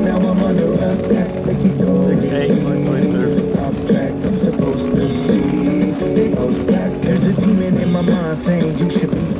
Now I'm under attack. They keep doing 6'8", my toy surf. off track. I'm supposed to be. It goes back. There's a demon in my mind saying you should be